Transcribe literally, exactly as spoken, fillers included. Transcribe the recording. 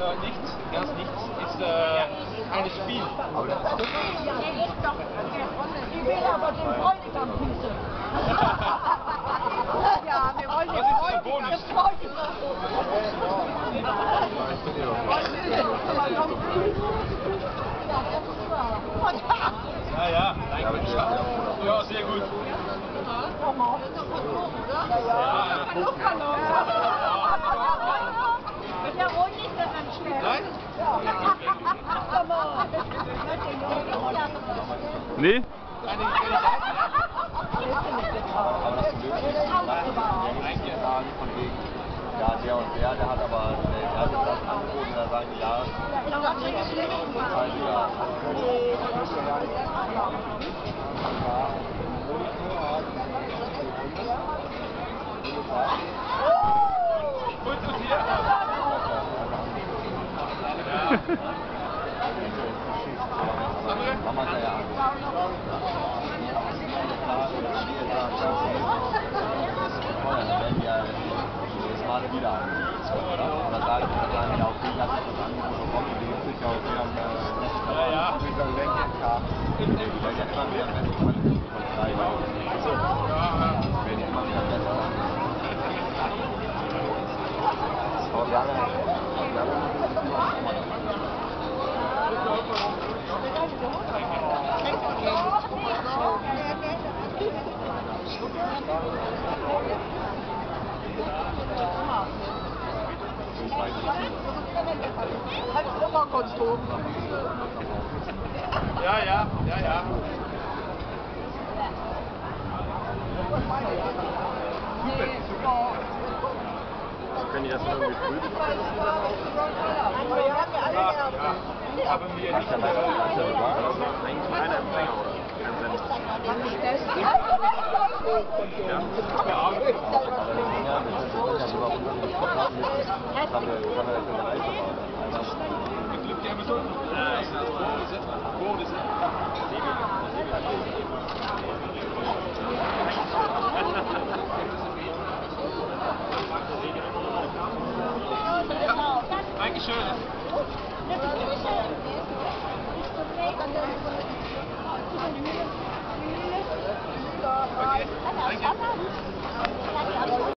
Äh, nichts, ganz nichts. Ist äh, ein Spiel. Aber das ist Ja, der ist doch ich will aber den Bräutigam küssen. Ja, wir wollen den Bräutigam. Den Bräutigam. Ja, ja, danke. Ja, sehr gut. Mit der Runde ist das dann schnell. Nein? Nee? Eine Kandidatin? Aber das Blöde ist, Fragen von wegen, ja, der und der, der hat aber der hat das angeboten, da sagen die, ja, halt, ja. Gut, und hier? Mama ist ja gerade wieder an. Oder sagen die dann ja, okay, lass uns das Angebot bekommen, die gibt sich ja auch wieder am Netz. Ja, ja. Mit der Lenkenkarte. Die werden ja immer wieder besser von drei Jahren. Die werden ja immer wieder besser. Aber lange, lange ist es immer Ja, ja, ja, ja. Können die das irgendwie prüfen? Ja, ja. Ich habe mir nicht Das ist eigentlich keiner Empfänger, oder? Kein Sender. Ja, gearbeitet. Aber das ist ja, wir sind ja über unseren Vertrag mit. Das haben wir, das haben wir jetzt in der Reise gebaut. Mit Glück, die haben so. Ja, ich sag mal, Boden ist Dankeschön. Okay, danke.